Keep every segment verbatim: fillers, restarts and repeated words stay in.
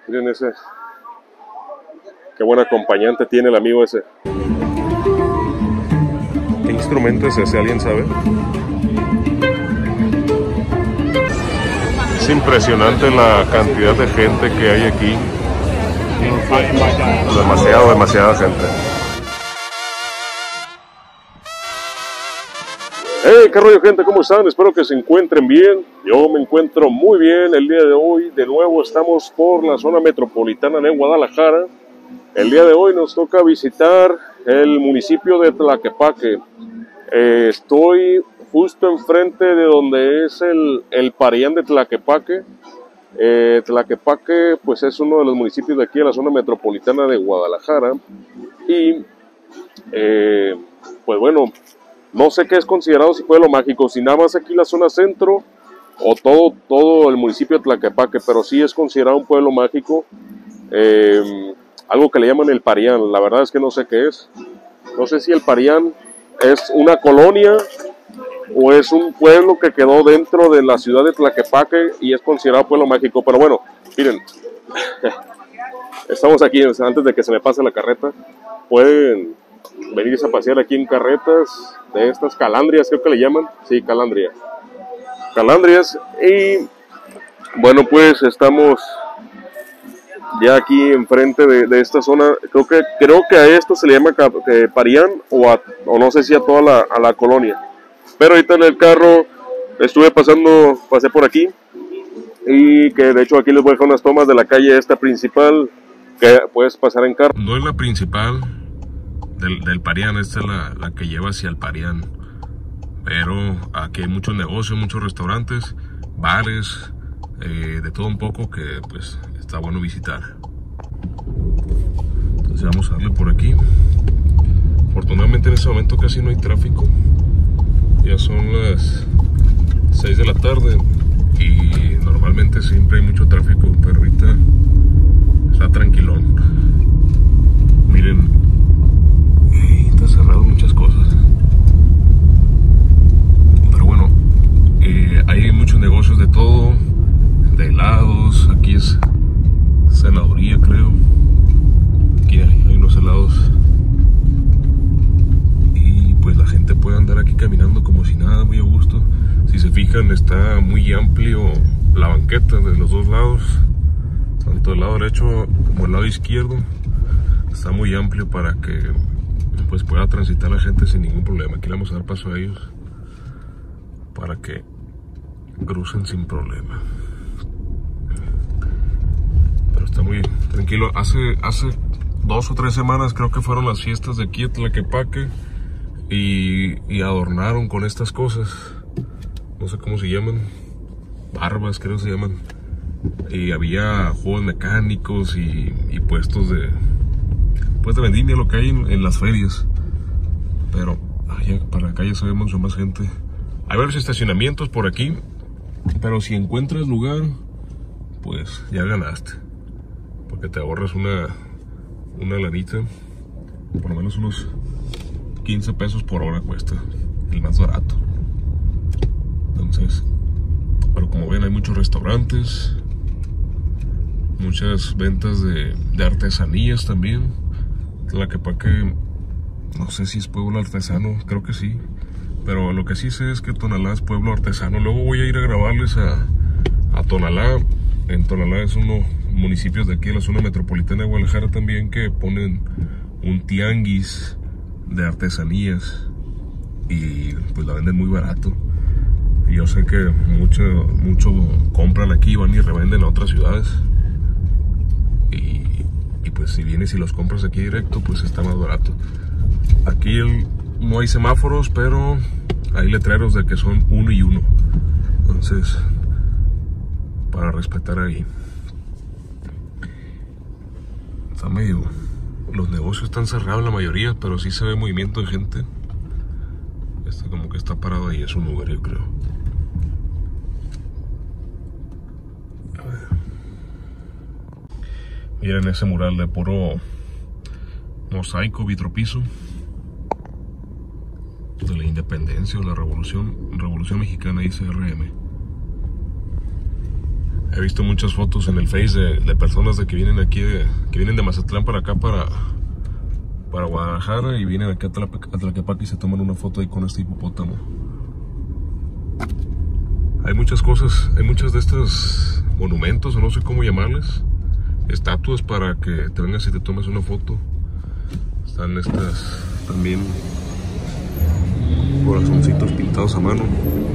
Miren ese. Qué buen acompañante tiene el amigo ese. ¿Qué instrumento es ese? ¿Alguien sabe? Es impresionante la cantidad de gente que hay aquí. Demasiado, demasiada gente. Hey, qué rollo, gente, ¿cómo están? Espero que se encuentren bien. Yo me encuentro muy bien el día de hoy. De nuevo estamos por la zona metropolitana de Guadalajara. El día de hoy nos toca visitar el municipio de Tlaquepaque. Eh, estoy justo enfrente de donde es el, el Parián de Tlaquepaque. Eh, Tlaquepaque pues es uno de los municipios de aquí de la zona metropolitana de Guadalajara. Y eh, pues bueno, no sé qué es considerado si pueblo mágico, si nada más aquí la zona centro o todo, todo el municipio de Tlaquepaque, pero sí es considerado un pueblo mágico. Eh, algo que le llaman el Parián, la verdad es que no sé qué es. No sé si el Parián es una colonia o es un pueblo que quedó dentro de la ciudad de Tlaquepaque y es considerado pueblo mágico, pero bueno, miren, estamos aquí antes de que se me pase la carreta. Pueden venirse a pasear aquí en carretas de estas calandrias, creo que le llaman, sí, calandria, calandrias, y bueno, pues estamos ya aquí enfrente de, de esta zona. Creo que creo que a esto se le llama eh, Parián o, a, o no sé si a toda la, a la colonia. Pero ahorita en el carro estuve pasando, pasé por aquí y que de hecho aquí les voy a dejar unas tomas de la calle esta principal que puedes pasar en carro. No es la principal del, del Parián, esta es la, la que lleva hacia el Parián. Pero aquí hay muchos negocios, muchos restaurantes, bares, eh, de todo un poco que pues está bueno visitar. Entonces vamos a darle por aquí. Afortunadamente en este momento casi no hay tráfico. Ya son las seis de la tarde y normalmente siempre hay mucho tráfico, pero ahorita está tranquilón. Miren, está cerrado muchas cosas. Pero bueno, eh, hay muchos negocios de todo, de helados. Aquí es Senaduría, creo. Aquí hay, hay unos helados. Y pues la gente puede andar aquí caminando como si nada, muy a gusto. Si se fijan, está muy amplio la banqueta de los dos lados, tanto el lado derecho como el lado izquierdo. Está muy amplio para que pues pueda transitar la gente sin ningún problema. Aquí le vamos a dar paso a ellos para que crucen sin problema. Pero está muy tranquilo. Hace, hace dos o tres semanas creo que fueron las fiestas de aquí de Tlaquepaque y, y adornaron con estas cosas. No sé cómo se llaman. Barbas creo que se llaman. Y había juegos mecánicos y, y puestos de pues de vendimia, lo que hay en, en las ferias. Pero ay, para acá ya se ve mucho más gente. Hay varios estacionamientos por aquí, pero si encuentras lugar, pues ya ganaste, porque te ahorras una una lanita. Por lo menos unos quince pesos por hora cuesta, el más barato. Entonces, pero como ven, hay muchos restaurantes, muchas ventas de, de artesanías también. Tlaquepaque, no sé si es pueblo artesano, creo que sí, pero lo que sí sé es que Tonalá es pueblo artesano. Luego voy a ir a grabarles a, a Tonalá. En Tonalá es uno municipios de aquí de la zona metropolitana de Guadalajara también, que ponen un tianguis de artesanías y pues la venden muy barato. Y yo sé que mucho, mucho compran aquí, van y revenden a otras ciudades. Y, y pues si vienes y los compras aquí directo, pues está más barato. Aquí el, no hay semáforos, pero hay letreros de que son uno y uno. Entonces, para respetar ahí. Está medio... Los negocios están cerrados la mayoría, pero sí se ve movimiento de gente. Este como que está parado ahí, es un Uber, yo creo. A ver. Miren ese mural de puro mosaico, vitropiso, de la independencia o la revolución, revolución mexicana, dice R M. He visto muchas fotos en el Face de, de personas de que vienen aquí, de, que vienen de Mazatlán para acá, para, para Guadalajara, y vienen aquí a Tlaquepaque y se toman una foto ahí con este hipopótamo. Hay muchas cosas, hay muchos de estos monumentos, o no sé cómo llamarles, estatuas para que te vengas y te tomes una foto. Están estas también corazoncitos pintados a mano.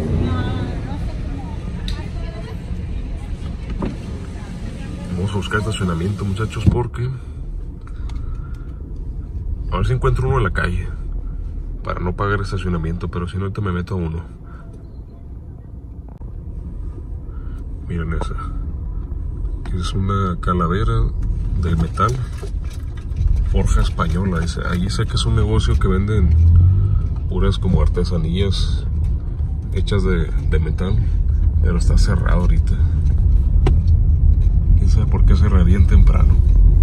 Vamos a buscar estacionamiento, muchachos, porque a ver si encuentro uno en la calle para no pagar estacionamiento, pero si no, ahorita me meto a uno. Miren esa, es una calavera de metal, forja española. Dice, ahí sé que es un negocio que venden puras como artesanías hechas de, de metal, pero está cerrado ahorita. Quién sabe por qué cerraría bien temprano.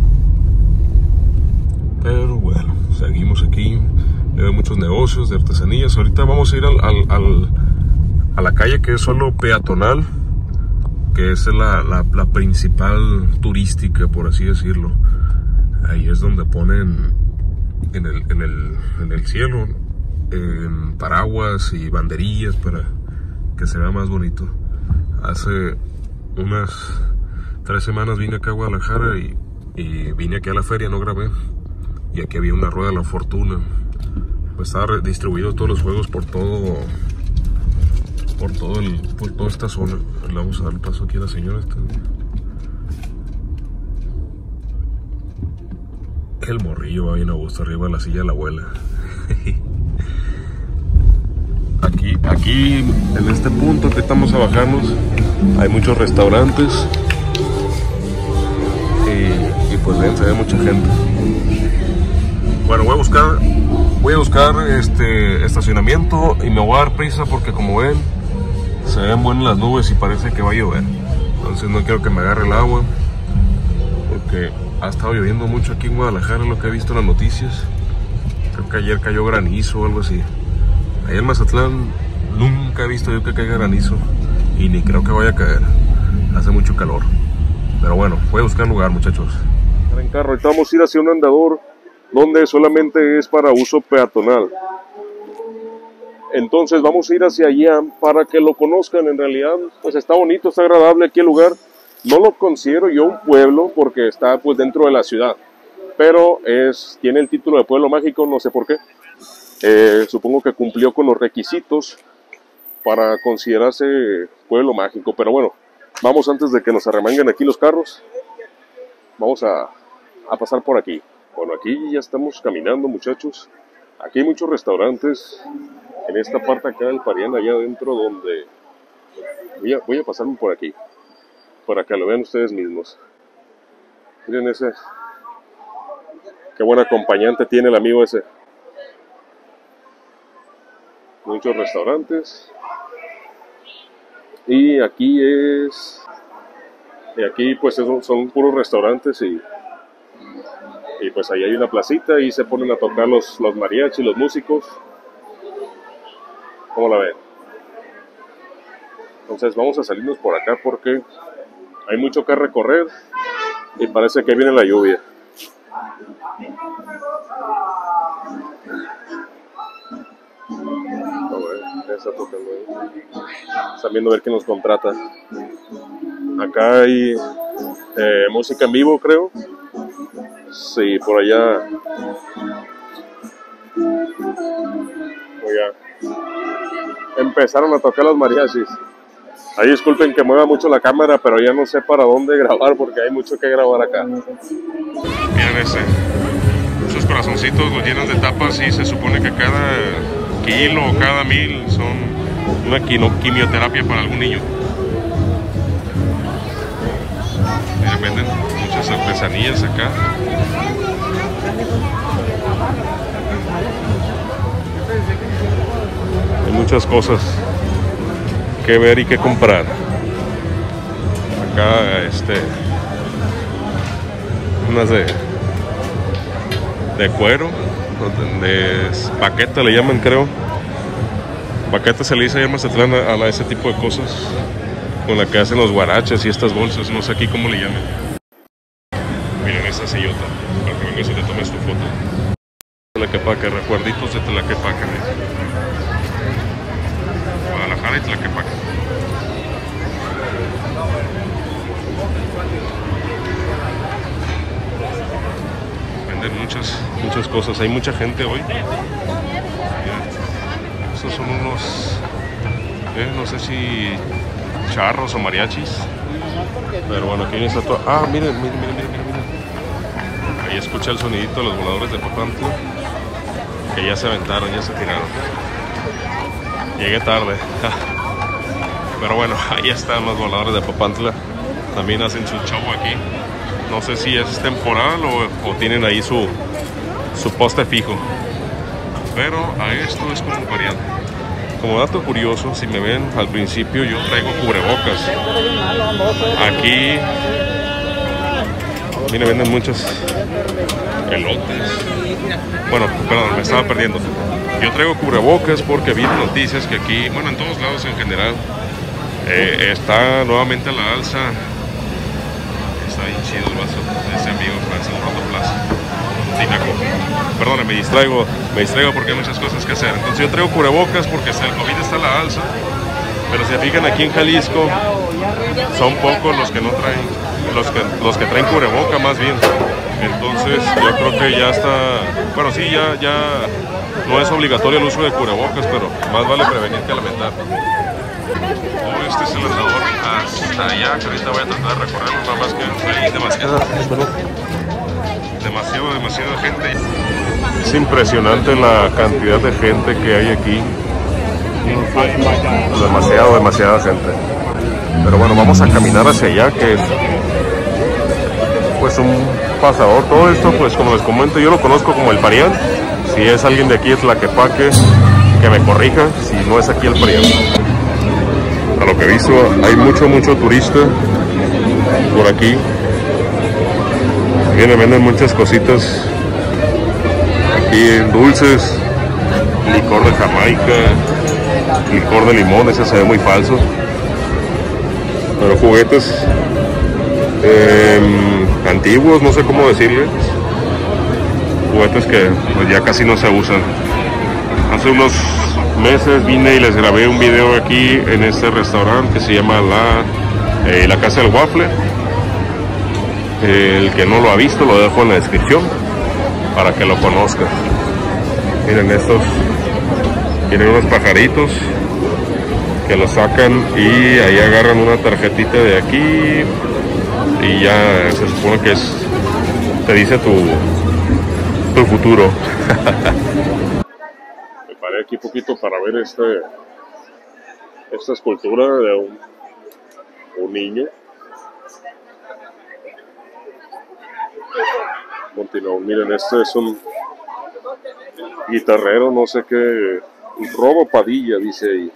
Pero bueno, seguimos aquí. Veo muchos negocios de artesanías. Ahorita vamos a ir al, al, al, a la calle que es solo peatonal, que es la, la, la principal turística, por así decirlo. Ahí es donde ponen en el, en el, en el cielo en paraguas y banderillas para que se vea más bonito. Hace unas tres semanas vine acá a Guadalajara y, y vine aquí a la feria, no grabé, y aquí había una rueda de la fortuna. Pues estaba distribuido todos los juegos por todo por todo el por toda esta zona. Le vamos a dar el paso aquí a la señora esta. El morrillo va bien a gusto arriba de la silla de la abuela. Aquí, aquí en este punto que estamos a bajarnos hay muchos restaurantes y, y pues ven, se ve mucha gente. Bueno, voy a buscar voy a buscar este estacionamiento y me voy a dar prisa porque, como ven, se ven buenas las nubes y parece que va a llover. Entonces no quiero que me agarre el agua, porque ha estado lloviendo mucho aquí en Guadalajara, lo que he visto en las noticias. Creo que ayer cayó granizo o algo así. Allá en Mazatlán nunca he visto yo que caiga granizo, y ni creo que vaya a caer. Hace mucho calor. Pero bueno, voy a buscar lugar, muchachos. En carro, ahorita vamos a ir hacia un andador donde solamente es para uso peatonal. Entonces vamos a ir hacia allá para que lo conozcan. En realidad, pues está bonito, está agradable aquí el lugar. No lo considero yo un pueblo porque está pues dentro de la ciudad, pero es, tiene el título de pueblo mágico, no sé por qué. Eh, supongo que cumplió con los requisitos para considerarse pueblo mágico. Pero bueno, vamos, antes de que nos arremanguen aquí los carros, vamos a, a pasar por aquí. Bueno, aquí ya estamos caminando, muchachos. Aquí hay muchos restaurantes en esta parte acá del Parián, allá adentro, donde voy a, voy a pasarme por aquí para que lo vean ustedes mismos. Miren ese, qué buen acompañante tiene el amigo ese. Muchos restaurantes. Y aquí es, y aquí pues son, son puros restaurantes, y, y pues ahí hay una placita y se ponen a tocar los, los mariachis, los músicos. ¿Cómo la ven? Entonces vamos a salirnos por acá porque hay mucho que recorrer y parece que viene la lluvia. A ver, ya está tocando ahí. Están viendo a ver quién nos contrata. Acá hay eh, música en vivo, creo. Sí, por allá. Oiga, empezaron a tocar los mariachis. Ahí disculpen que mueva mucho la cámara, pero ya no sé para dónde grabar porque hay mucho que grabar acá. Miren ese. Esos corazoncitos los llenan de tapas y se supone que cada kilo o cada mil son una quimioterapia para algún niño. Miren, venden muchas artesanías acá. Hay muchas cosas que ver y que comprar. Acá este unas de de cuero, de baqueta le llaman, creo. Baqueta se le dice allá en Mazatlán a, a ese tipo de cosas. con la que hacen los guaraches y estas bolsas, no sé aquí cómo le llaman. Miren esta sillota, para que vengas y te tomes tu foto. Tlaquepaque, recuerditos de Tlaquepaque. Guadalajara y Tlaquepaque. Venden muchas, muchas cosas, hay mucha gente hoy. Estos son unos, eh, no sé si charros o mariachis. Pero bueno, aquí está todo. Ah, miren, miren, miren, miren, miren. Ahí escucha el sonidito de los voladores de Papantla. Que ya se aventaron, ya se tiraron. Llegué tarde. Pero bueno, ahí están los voladores de Papantla. También hacen su show aquí. No sé si es temporal o, o tienen ahí su, su poste fijo. Pero a esto es como variante. Como dato curioso, si me ven al principio, yo traigo cubrebocas. Aquí, miren, venden muchos elotes. Bueno, perdón, me estaba perdiendo. Yo traigo cubrebocas porque vi noticias que aquí, bueno, en todos lados en general, eh, está nuevamente a la alza. Está bien chido el vaso de ese amigo Francis Rotoplaza. Perdón, me distraigo, me distraigo porque hay muchas cosas que hacer. Entonces yo traigo cubrebocas porque el COVID está a la alza. Pero si se fijan, aquí en Jalisco son pocos los que no traen, los que, los que traen cubreboca más bien. Entonces yo creo que ya está, bueno sí, ya, ya no es obligatorio el uso de cubrebocas, pero más vale prevenir que lamentar. Oh, este es el andador hasta allá, que ahorita voy a tratar de recorrerlo, nada más que hay demasiada, demasiado, demasiada gente. Es impresionante la cantidad de gente que hay aquí. Demasiado, demasiada gente. Pero bueno, vamos a caminar hacia allá, que es pues un pasador. Todo esto, pues como les comento, yo lo conozco como el Parián. Si es alguien de aquí, es Tlaquepaque, que me corrija si no es aquí el Parián. A lo que he visto, hay mucho, mucho turista por aquí. Vienen, venden muchas cositas. Aquí dulces, licor de Jamaica, licor de limón, ese se ve muy falso. Pero juguetes eh, antiguos, no sé cómo decirles. Juguetes que pues ya casi no se usan. Hace unos meses vine y les grabé un video aquí en este restaurante que se llama La, eh, la Casa del Waffle. Eh, el que no lo ha visto lo dejo en la descripción para que lo conozca. Miren estos, tienen unos pajaritos que los sacan y ahí agarran una tarjetita de aquí y ya se supone que es, te dice tu, tu futuro. Me paré aquí poquito para ver este, esta escultura de un, un niño. Continuamos, miren, este es un guitarrero, no sé qué, Robo Padilla, dice ahí.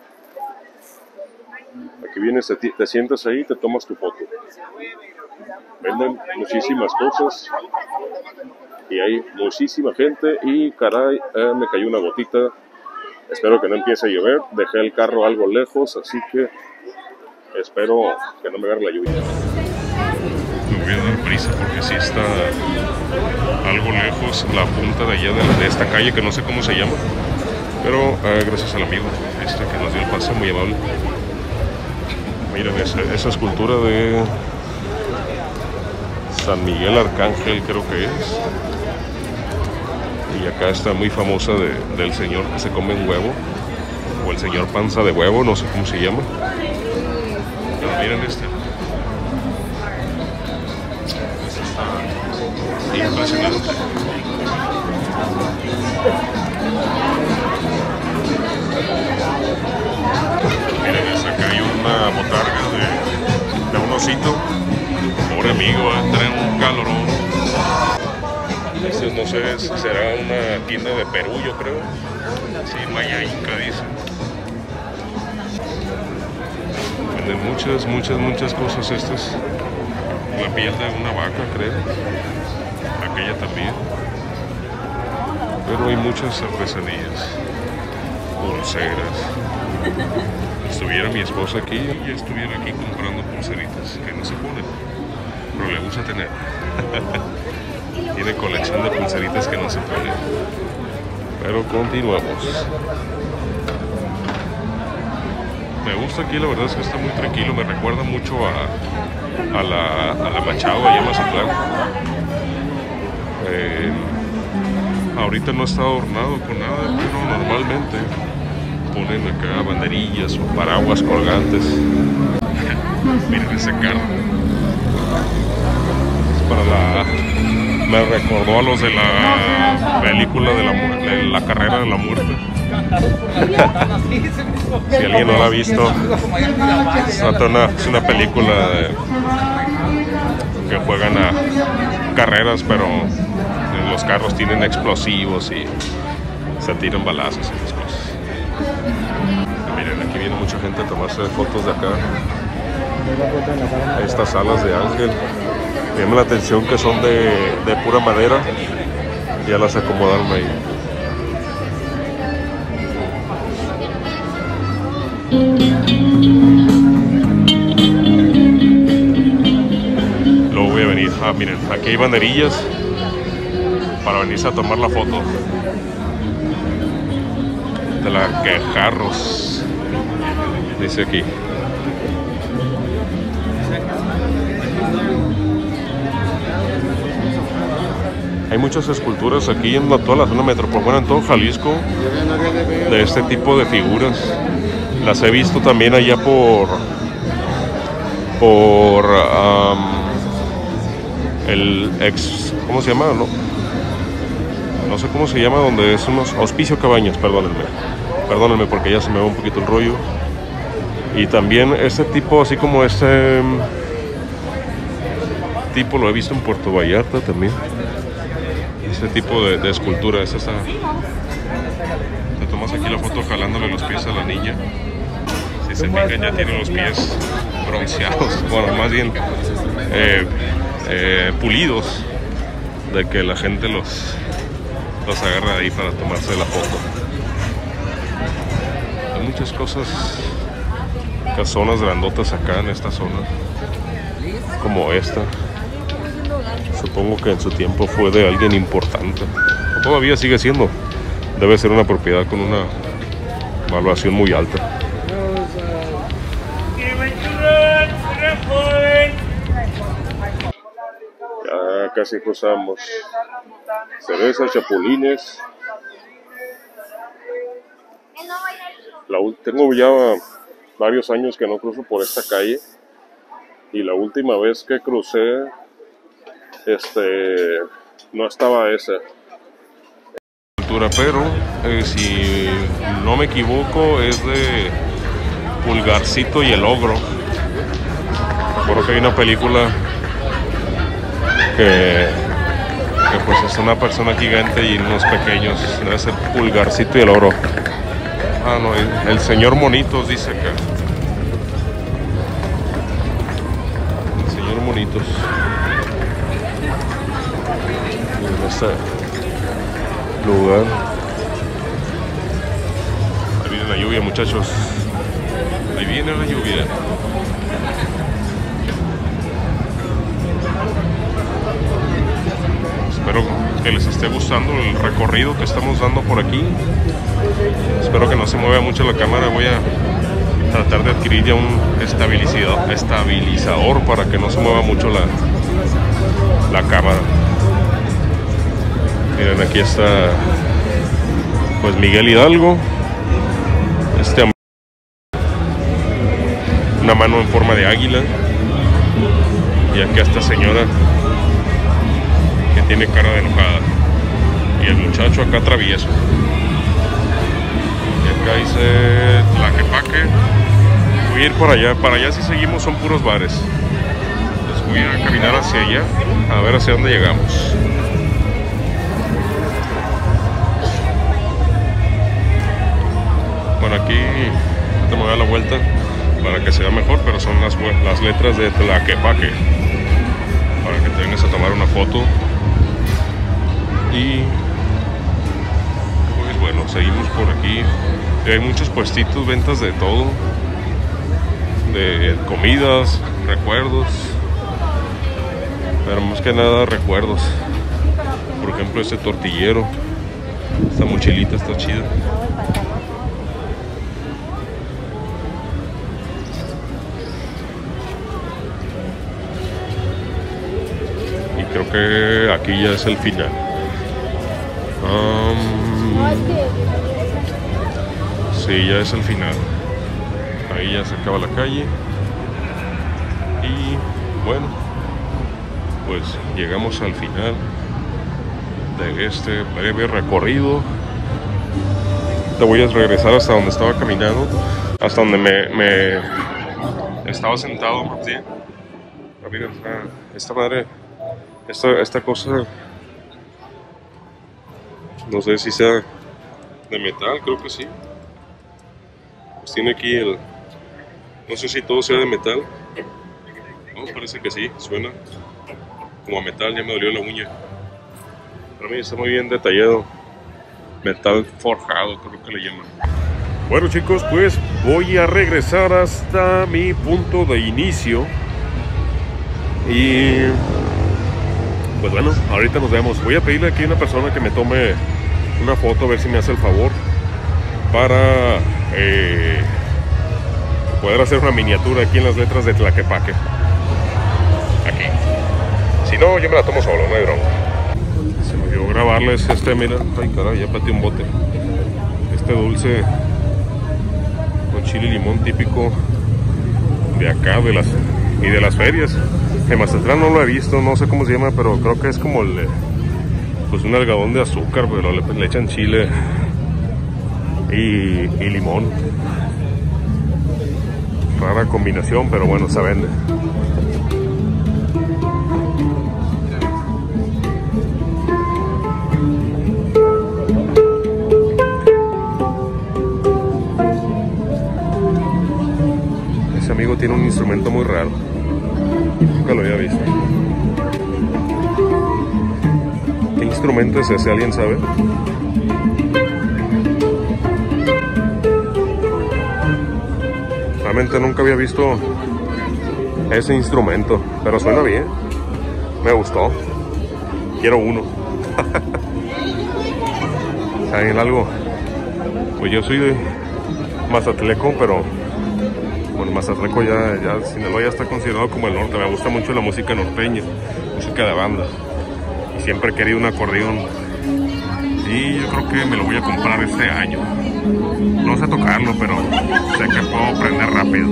Aquí vienes, te, te sientas ahí y te tomas tu foto. Venden muchísimas cosas y hay muchísima gente y caray, eh, me cayó una gotita. Espero que no empiece a llover. Dejé el carro algo lejos, así que espero que no me agarre la lluvia. Me voy a dar prisa porque sí está algo lejos la punta de allá de, de esta calle que no sé cómo se llama, pero eh, gracias al amigo este que nos dio el pase, muy amable. Miren esa, esa escultura de San Miguel Arcángel, creo que es. Y acá está muy famosa de, del señor que se come un huevo, o el señor panza de huevo, no sé cómo se llama. Pero miren este. Impresionante. Miren, es acá hay una botarga de, de un osito. Pobre amigo, entra en un calorón. Este no sé, será una tienda de Perú, yo creo. Sí, Maya Inca dice. Venden muchas, muchas, muchas cosas estas. La piel de una vaca, creo. Aquella también. Pero hay muchas artesanías. pulseras. Estuviera mi esposa aquí y estuviera aquí comprando pulseritas que no se ponen, pero le gusta tener. Tiene colección de pulseritas que no se ponen. Pero continuamos. Me gusta aquí, la verdad es que está muy tranquilo. Me recuerda mucho a, a, la, a la Machado, allá en Mazatlán. Eh, ahorita no está adornado con nada, pero normalmente ponen acá banderillas o paraguas colgantes. Miren ese carro. Es para la... Me recordó a los de la película de la, de la carrera de la muerte. Si alguien no la ha visto, es una, es una película de, que juegan a carreras, pero los carros tienen explosivos y se tiran balazos y esas cosas. Miren, aquí viene mucha gente a tomarse fotos de acá. Estas alas de ángel. Me llama la atención que son de, de pura madera. Ya las acomodaron ahí. Luego voy a venir. Ah, miren, aquí hay banderillas para venirse a tomar la foto. De la Quejarros, dice aquí. Hay muchas esculturas aquí en toda la zona metropolitana, en todo Jalisco, de este tipo de figuras. Las he visto también allá por por um, el ex, ¿cómo se llama? No, no sé cómo se llama, donde es unos Hospicio Cabañas, perdónenme, perdónenme porque ya se me va un poquito el rollo. Y también este tipo, así como este tipo, lo he visto en Puerto Vallarta también. Este tipo de, de escultura, es esta. Te tomas aquí la foto jalándole los pies a la niña. Si se fijan, ya tiene los pies bronceados, bueno, más bien eh, eh, pulidos, de que la gente los, los agarra ahí para tomarse la foto. Hay muchas cosas, casonas grandotas acá en esta zona, como esta. Supongo que en su tiempo fue de alguien importante. O todavía sigue siendo. Debe ser una propiedad con una valuación muy alta. Ya casi cruzamos. Cereza, chapulines. La, tengo ya varios años que no cruzo por esta calle. Y la última vez que crucé, este, no estaba esa cultura, pero eh, si no me equivoco es de Pulgarcito y el Ogro. Recuerdo que hay una película que, que pues es una persona gigante y unos pequeños. Debe ser Pulgarcito y el Ogro. Ah, no, el, el señor Monitos dice acá. El señor Monitos. En este lugar. Ahí viene la lluvia, muchachos. Ahí viene la lluvia. Espero que les esté gustando el recorrido que estamos dando por aquí. Espero que no se mueva mucho la cámara. Voy a tratar de adquirir ya un estabilizador, estabilizador para que no se mueva mucho la, la cámara. Miren, aquí está pues Miguel Hidalgo, este, una mano en forma de águila, y aquí esta señora que tiene cara de enojada, y el muchacho acá travieso, y acá dice Tlaquepaque. Voy a ir para allá, para allá si seguimos son puros bares. Entonces voy a caminar hacia allá a ver hacia dónde llegamos. Bueno, aquí te me voy a dar la vuelta para que sea mejor, pero son las, las letras de Tlaquepaque, para que te vengas a tomar una foto. Y pues bueno, seguimos por aquí Y hay muchos puestitos, ventas de todo, de comidas, recuerdos, pero más que nada recuerdos. Por ejemplo, este tortillero, esta mochilita está chida. Y creo que aquí ya es el final. Um, sí, ya es el final. Ahí ya se acaba la calle. Y bueno, pues llegamos al final de este breve recorrido. Te voy a regresar hasta donde estaba caminando, hasta donde me, me estaba sentado, Martín. Mira, esta madre, esta, esta cosa, no sé si sea de metal, creo que sí. Pues tiene aquí el, no sé si todo sea de metal. No, parece que sí, suena como a metal, ya me dolió la uña. Para mí está muy bien detallado. Metal forjado, creo que le llaman. Bueno chicos, pues voy a regresar hasta mi punto de inicio. Y pues bueno, ahorita nos vemos. Voy a pedirle aquí a una persona que me tome una foto, a ver si me hace el favor, para eh, poder hacer una miniatura aquí en las letras de Tlaquepaque. Aquí. Si no, yo me la tomo solo, no hay bronca. Se me olvidó grabarles este, mira. Ay caray, ya pateé un bote. Este dulce con chile y limón típico de acá, de las y de las ferias. En Mazatlán no lo he visto, no sé cómo se llama, pero creo que es como el, pues un algodón de azúcar, pero le, le echan chile y, y limón. Rara combinación, pero bueno, se vende. Ese amigo tiene un instrumento muy raro. Nunca lo había visto. ¿Qué instrumento es ese? ¿Alguien sabe? Realmente nunca había visto ese instrumento, pero suena bien. Me gustó. Quiero uno. ¿Saben algo? Pues yo soy de Mazatleco, pero bueno, Mazatleco ya, ya, Sinaloa ya está considerado como el norte. Me gusta mucho la música norteña, música de banda. Y siempre he querido un acordeón. Y yo creo que me lo voy a comprar este año. No sé tocarlo, pero sé que puedo aprender rápido.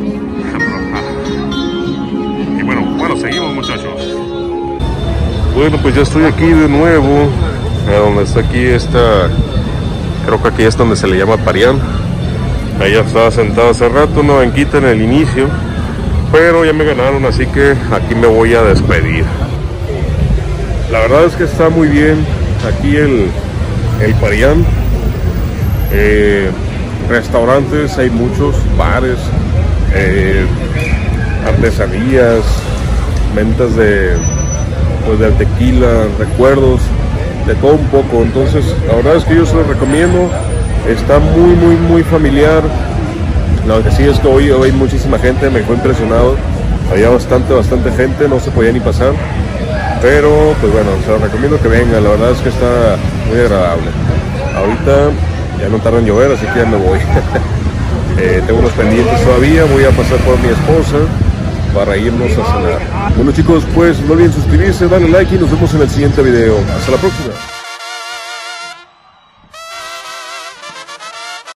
Y bueno, bueno, seguimos muchachos. Bueno, pues ya estoy aquí de nuevo, a donde está aquí esta, creo que aquí es donde se le llama Parián. Ahí ya estaba sentado hace rato, una banquita en el inicio, pero ya me ganaron, así que aquí me voy a despedir. La verdad es que está muy bien aquí el, el Parián. Eh, restaurantes, hay muchos, bares, eh, artesanías, ventas de, pues, de tequila, recuerdos, de todo un poco. Entonces la verdad es que yo se lo recomiendo. Está muy muy muy familiar. Lo que sí es que hoy, hoy hay muchísima gente, me fue impresionado. Había bastante, bastante gente, no se podía ni pasar. Pero pues bueno, se lo recomiendo que vengan, la verdad es que está muy agradable. Ahorita ya no tarda en llover, así que ya me voy. eh, tengo unos pendientes todavía, voy a pasar por mi esposa para irnos a cenar. Bueno chicos, pues no olviden suscribirse, darle like y nos vemos en el siguiente video. Hasta la próxima.